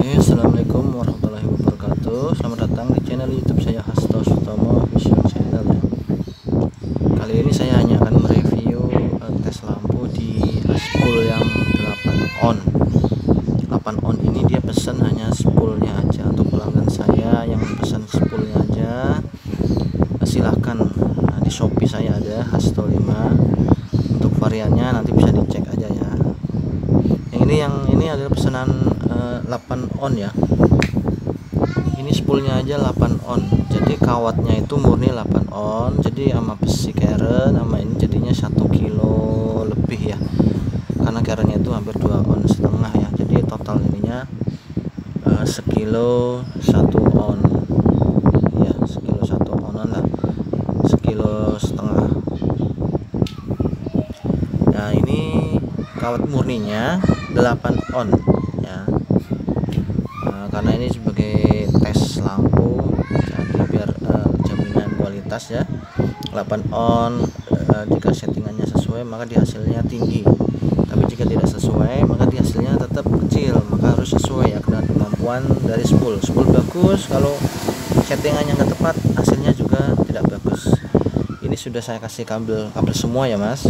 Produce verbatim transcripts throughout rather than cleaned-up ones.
Assalamualaikum warahmatullahi wabarakatuh. Selamat datang di channel YouTube saya Hasto Sutomo Official Channel ya. Kali ini saya hanya akan mereview uh, tes lampu di spool yang delapan on. delapan on ini dia pesan hanya spoolnya aja. Untuk pelanggan saya yang pesan spoolnya aja, uh, silahkan uh, di Shopee saya ada Hasto lima. Untuk variannya nanti bisa dicek aja ya. Yang ini yang ini adalah pesanan uh, delapan on ya. Ini spoolnya aja delapan on. Jadi kawatnya itu murni delapan on. Jadi sama besi keren sama ini jadinya satu kilo lebih ya. Karena kerennya itu hampir dua on setengah ya. Jadi total ininya uh, sekilo satu on. Ya, sekilo satu onan lah. Sekilo setengah. Nah, ini kawat murninya delapan on ya. Nah, karena ini sebagai tes lampu, jadi biar uh, jaminan kualitas ya. delapan on uh, jika settingannya sesuai maka di hasilnya tinggi. Tapi jika tidak sesuai maka di hasilnya tetap kecil. Maka harus sesuai ya dengan kemampuan dari spool. Spool bagus, kalau settingannya nggak tepat hasilnya juga tidak bagus. Ini sudah saya kasih kabel kabel semua ya Mas.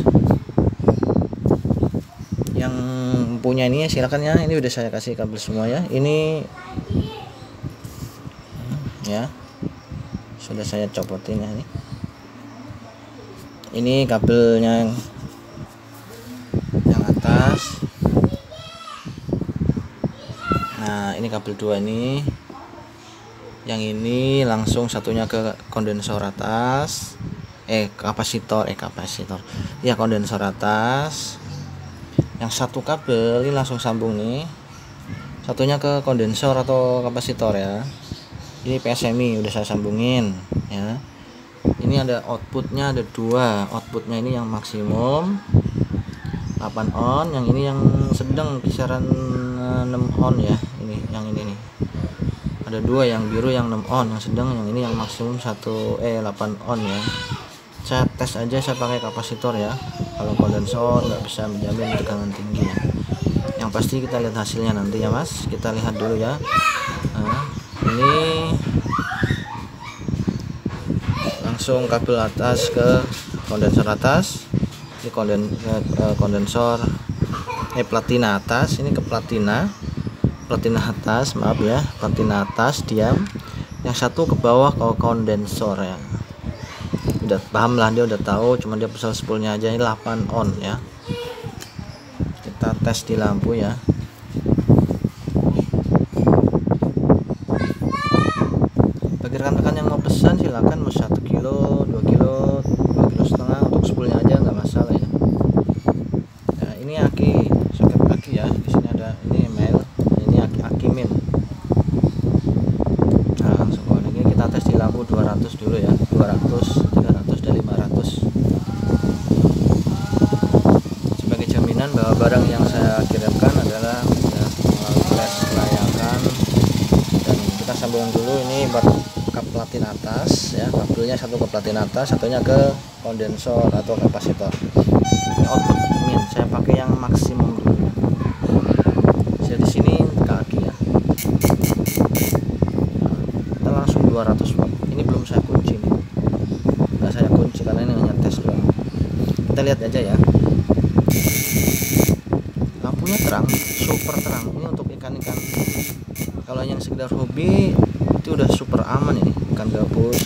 Yang punya ini silakan ya, ini udah saya kasih kabel semua ya. Ini ya sudah saya copotin ya. Ini ini kabelnya yang, yang atas. Nah, ini kabel dua ini. Yang ini langsung satunya ke kondensor atas, eh kapasitor eh kapasitor ya kondensor atas. Yang satu kabel ini langsung sambung nih, satunya ke kondensor atau kapasitor ya. Ini P S M I udah saya sambungin ya. Ini ada outputnya, ada dua outputnya. Ini yang maksimum delapan on, yang ini yang sedang kisaran enam on ya. Ini yang ini nih ada dua, yang biru yang enam on, yang sedang yang ini yang maksimum satu eh delapan on ya. Saya tes aja, saya pakai kapasitor ya. Kalau kondensor nggak bisa menjamin tegangan tinggi ya. Yang pasti kita lihat hasilnya nanti ya Mas. Kita lihat dulu ya. Nah, ini langsung kabel atas ke kondensor atas. Ini konden, eh, kondensor eh platina atas. Ini ke platina platina atas, maaf ya, platina atas diam. Yang satu ke bawah ke kondensor ya. Udah paham lah, dia udah tahu, cuma dia pesan spoolnya aja. Ini delapan on ya. Kita tes di lampu ya. Bagi rekan-rekan yang mau pesan silakan, mau satu kilo, dua kilo, dua kilo setengah. Untuk spoolnya aja nggak masalah ya. Nah, ini aki, soket aki ya. Di sini ada ini email, ini aki aki min. Nah, langsung ini kita tes di lampu dua ratus dulu ya. dua ratus, tiga ratus dan lima ratus. Sebagai jaminan bahwa barang yang saya kirimkan adalah ya, melalui tes kelayakan. Dan kita sambung dulu ini buat kap platin atas ya, kabelnya satu ke platin atas, satunya ke kondensor atau kapasitor. Ini output min, saya pakai yang maksimum dulu. Saya di sini kaki ya. Kita langsung dua ratus watt. Ini belum saya kunci nih. Nggak saya kunci karena ini hanya tes doang. Kita lihat aja ya. Lampunya terang, super terang. Ini untuk ikan-ikan. Kalau yang sekedar hobi itu udah super aman ini, ikan gabus.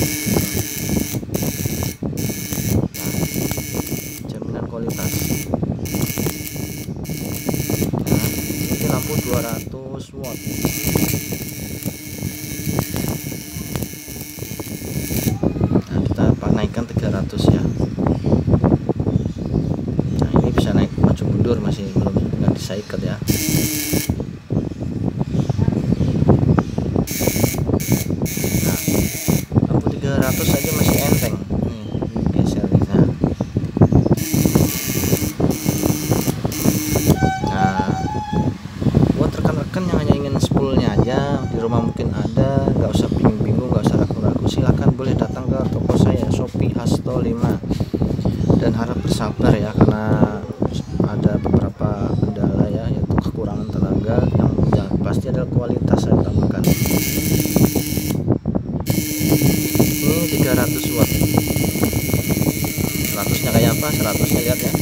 Nah, jaminan kualitas. Nah, ini lampu dua ratus watt. Nah, kita naikkan tiga ratus ya. Nah, ini bisa naik maju mundur, masih belum nggak bisa ikat ya. Nah, lampu tiga ratus aja masih enteng. Nih, geser nih. Nah. Nah, buat rekan-rekan yang hanya ingin spoolnya aja, di rumah mungkin ada, nggak usah bingung-bingung, nggak usah ragu-ragu, silakan boleh datang ke toko saya Shopee Hasto lima. Dan harap bersabar ya, karena ada beberapa kendala ya, yaitu kekurangan tenaga yang ya, pasti pasti ada kualitas saya tambahkan. Ini tiga ratus watt, seratusnya kayak apa, seratusnya lihat ya.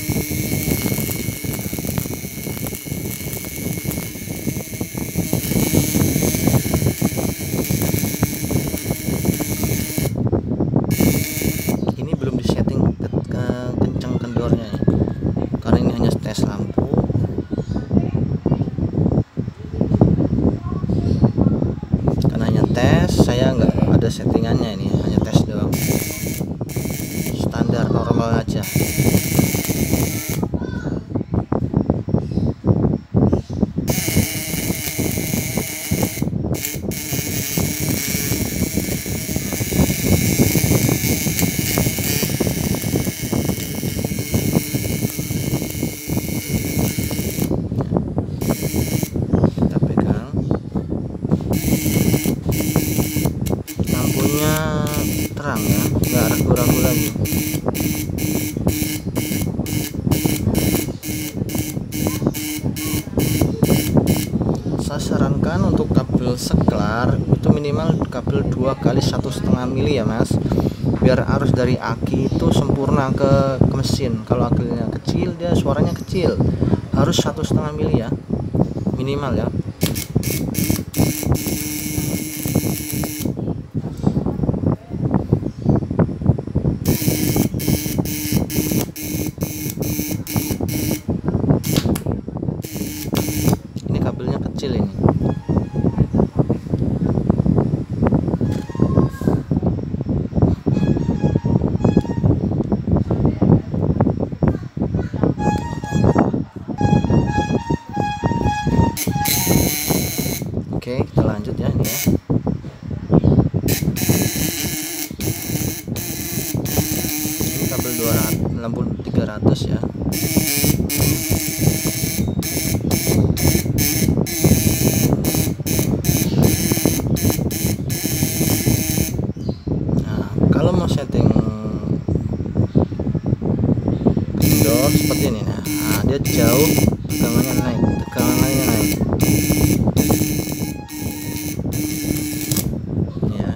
Ini belum disetting ke, ke kencang kendornya ya, karena ini hanya tes lampu. Karena hanya tes, saya nggak ada settingannya, ini hanya tes doang, standar normal aja. Kita pegang, lampunya terang ya, nggak ragu-ragu lagi. Saya sarankan untuk kabel seklar itu minimal kabel dua kali satu setengah mili ya mas, biar arus dari aki itu sempurna ke, ke mesin. Kalau akinya kecil dia suaranya kecil, harus satu setengah mili ya minimal ya. Ini kabelnya kecil ini. Oke, kita lanjut ya ini ya. Ini kabel dua ratus, lampu tiga ratus ya. Nah, kalau mau setting kendor seperti ini, nah, nah dia jauh, tegangannya naik, tegangannya naik. Ya.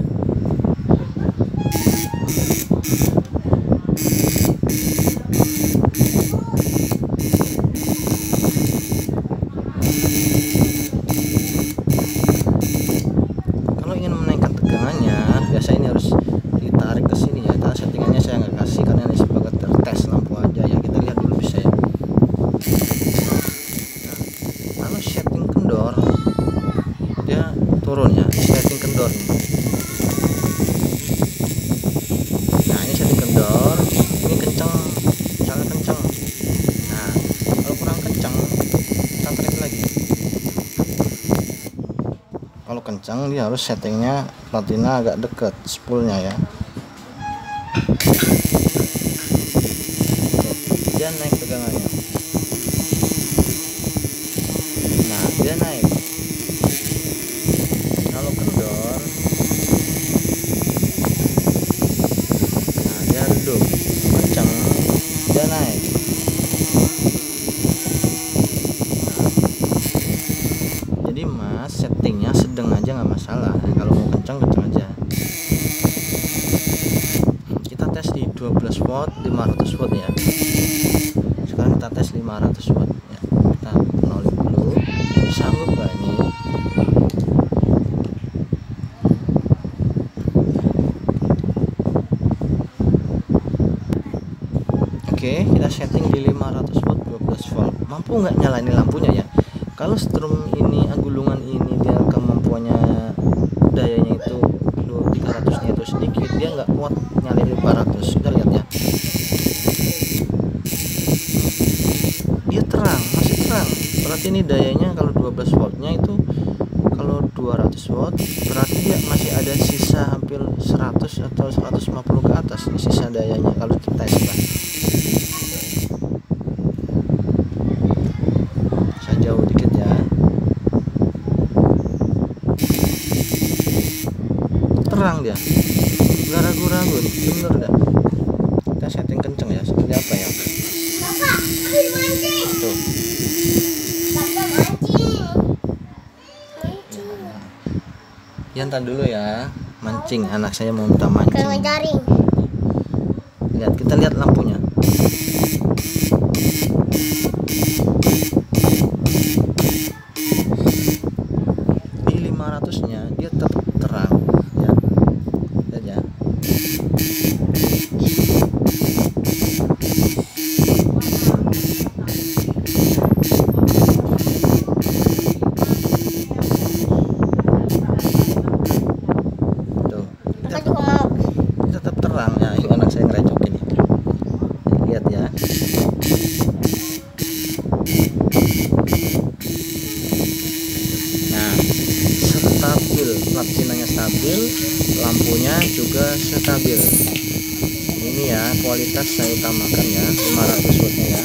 Kalau ingin menaikkan tegangannya, biasa ini harus ditarik ke sini ya. Karena settingannya saya nggak kasih karena ini sebagai tes lampu aja ya. Kita lihat dulu bisa ya. Nah, kalau setting kendor dia turun ya, setting kendor ini. Nah ini setting kendor, ini kenceng, misalnya kenceng. Nah kalau kurang kenceng, kita tarik lagi. Kalau kencang dia harus settingnya platina agak dekat spoolnya ya. Dia naik tegangannya. Nah dia naik. Kalau kendor, nah dia redup. Kencang, dia naik. Jadi mas settingnya sedang aja nggak masalah. Kalau mau kencang kencang aja. Kita tes di dua belas watt, lima ratus watt ya. Sekarang kita tes lima ratus watt ya. Kita nolin dulu. Sanggup gak ini? Oke, kita setting di lima ratus watt, dua belas volt. Mampu nggak nyala ini lampunya ya? Kalau strum ini, gulungan ini dia kemampuannya dayanya itu tiga ratus nya itu sedikit, dia nggak kuat nyalain lima ratus. Kita lihat ya, dia terang, masih terang. Berarti ini dayanya kalau dua belas voltnya itu, kalau dua ratus watt berarti dia masih ada sisa hampir seratus atau seratus lima puluh ke atas. Ini sisa dayanya kalau kita tes kan. Saya jauh dikit ya. Terang dia, nggak ragu-ragu nih, bener dah. Kita setting kenceng ya, seperti apa ya? Tuh. Ya ntar dulu ya, mancing, anak saya mau minta mancing. Lihat, kita lihat lampunya. Di lima ratus-nya dia tetap terang ya. Lihat ya. Tetap terang ya. Ini anak saya ngerecokin ini. Lihat ya. Nah, stabil, plat Cinanya stabil, lampunya juga stabil. Ini ya, kualitas saya utamakan ya, lima ratus wattnya ya.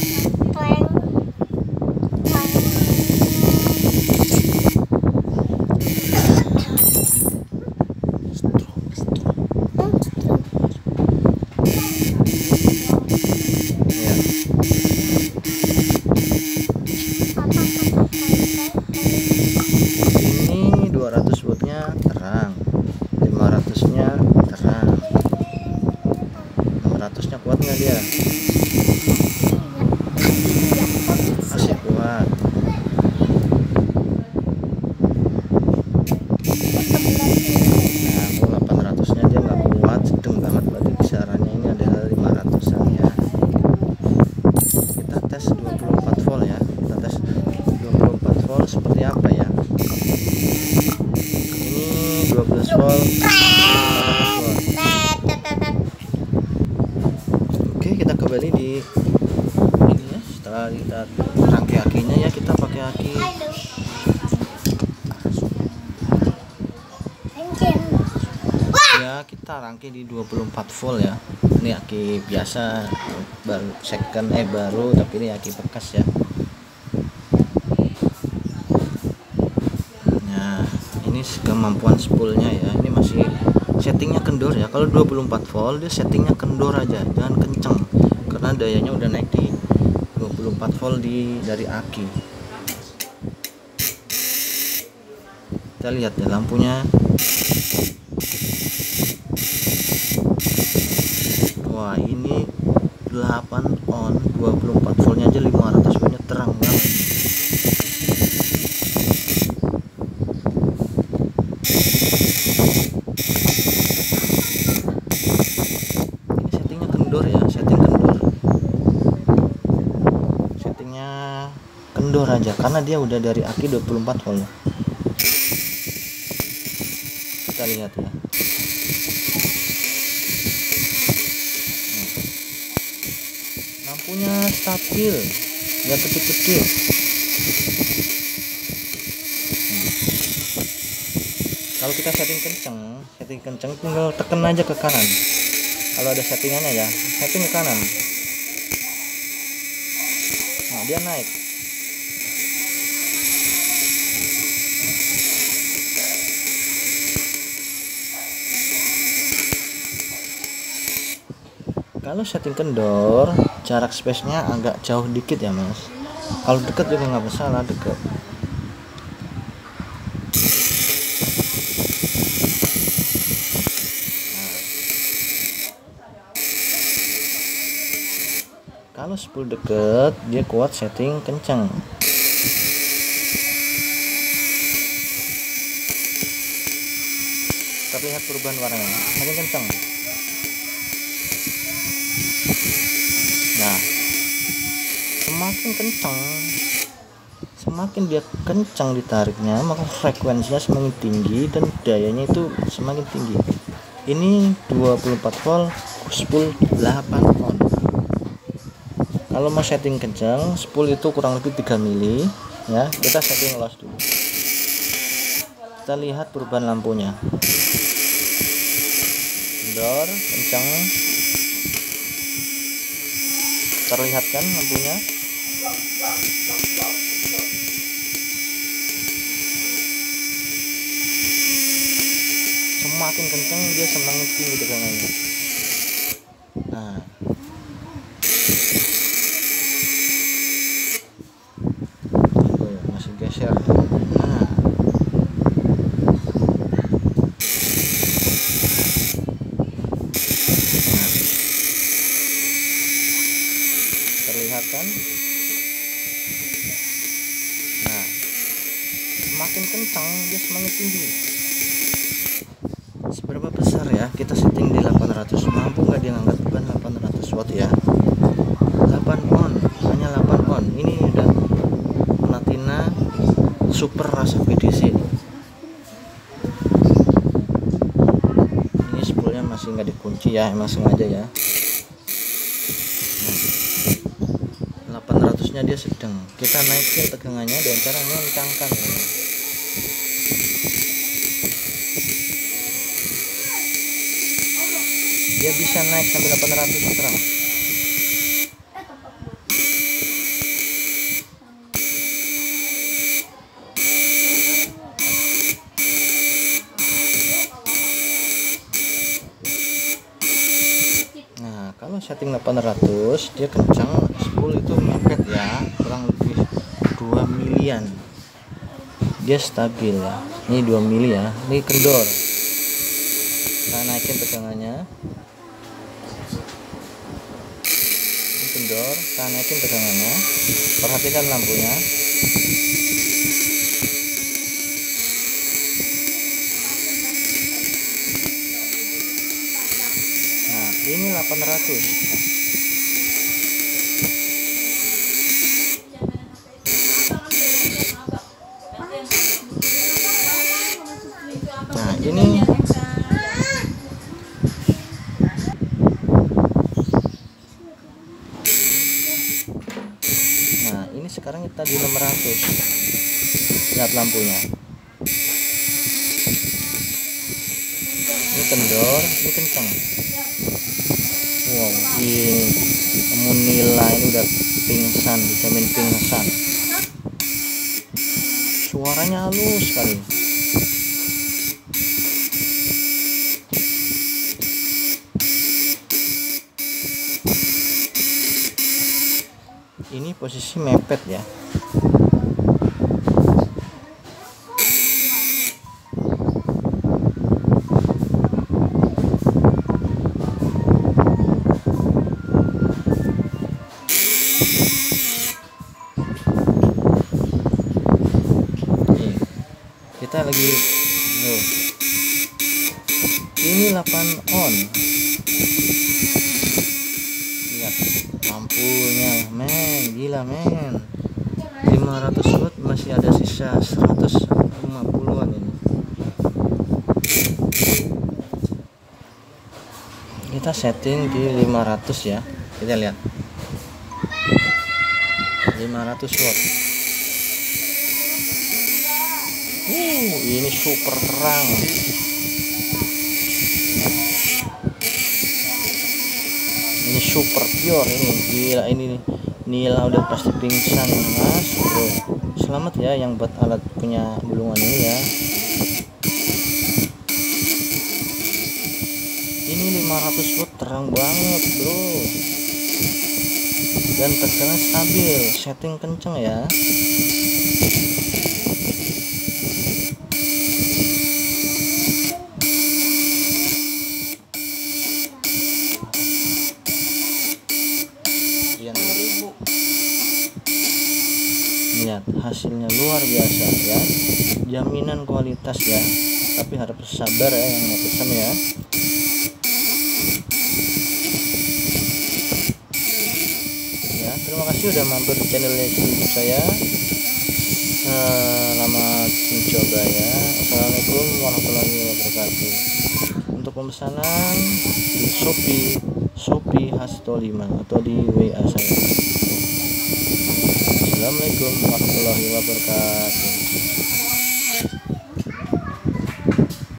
Ini dua ratus wattnya terang, lima ratus-nya terang, enam ratus-nya kuat nggak dia? Masih kuat. Nah, delapan ratus-nya dia nggak kuat, sedang banget, berarti kisarannya ini adalah lima ratusan ya. Kita tes dua puluh empat volt ya, kita tes dua puluh empat volt seperti apa ya. Ini dua belas volt. Oke, kita kembali di ini ya. Setelah kita rangkai akinya ya, kita pakai aki ya, kita rangkai di dua puluh empat volt ya. Ini aki biasa, baru second eh baru, tapi ini aki bekas ya. Nah, ini kemampuan spoolnya ya. Ini masih settingnya kendor ya. Kalau dua puluh empat volt dia settingnya kendor aja, jangan kenceng, karena dayanya udah naik di dua puluh empat volt di dari aki. Kita lihat ya lampunya. Wah, ini delapan on, dua puluh empat voltnya aja lima ratus wattnya terang banget. Ini settingnya kendor ya, setting kendor. Settingnya kendor aja karena dia udah dari aki dua puluh empat volt. Kita lihat ya. Lampunya stabil, nggak kedip-kedip. Hmm. Kalau kita setting kenceng, setting kenceng tinggal tekan aja ke kanan. Kalau ada settingannya ya, setting ke kanan. Nah, dia naik. Kalau setting kendor, jarak space-nya agak jauh dikit ya mas. Kalau deket juga nggak masalah, deket. Nah. Kalau spool deket, dia kuat setting kencang. Terlihat perubahan warnanya, makin kencang. Nah, semakin kencang, semakin dia kencang ditariknya, maka frekuensinya semakin tinggi dan dayanya itu semakin tinggi. Ini dua puluh empat volt, spool delapan on. Kalau mau setting kencang, spool itu kurang lebih tiga mili ya. Kita setting los dulu. Kita lihat perubahan lampunya. Kendor, kencang. Terlihat kan lampunya? Semakin kencang dia semakin tinggi tegangannya. Nah, oh, masih geser. Nah, semakin kencang dia semakin tinggi. Seberapa besar ya, kita setting di delapan ratus, mampu nggak dia ngangkat beban delapan ratus watt ya. Delapan on, hanya delapan on. Ini udah Platina super rasa P D C. Ini spoolnya masih nggak dikunci ya, emang sengaja ya. Nah, delapan ratus nya dia sedang, kita naikin tegangannya dengan cara mengencangkan. Dia bisa naik sampai delapan ratus sekarang. Nah, kalau setting delapan ratus dia kencang, spool itu mepet ya, kurang lebih dua milian. Dia stabil ya. Ini dua mili ya. Ini kendor. Kita naikin tegangannya. Kendor, kita naikin tegangannya. Perhatikan lampunya. Nah, ini delapan ratus. Nah, ini Nah, ini sekarang kita di enam ratus. Lihat lampunya. Ini kendor, ini kencang. Wow, ini menila ini udah pingsan, dijamin pingsan. Suaranya halus sekali. Ini posisi mepet ya. Nih, kita lagi loh. Ini delapan on. Lihat lampunya, men, gila men. lima ratus watt masih ada sisa seratus lima puluhan ini. Kita setting di lima ratus ya. Kita lihat. lima ratus watt. Uh, ini super terang. Ini super pure ini, gila ini nila udah pasti pingsan mas bro. Selamat ya yang buat alat punya bulungan ini ya. Ini lima ratus watt terang banget bro, dan tegangan stabil, setting kenceng ya. Lihat hasilnya luar biasa ya, jaminan kualitas ya, tapi harus sabar ya yang mau pesan ya. Ya, terima kasih udah mampir di channel YouTube saya. Selamat mencoba ya. Assalamualaikum warahmatullahi wabarakatuh. Untuk pemesanan di Shopee Shopee Hasto lima atau di W A saya. Assalamualaikum warahmatullahi wabarakatuh.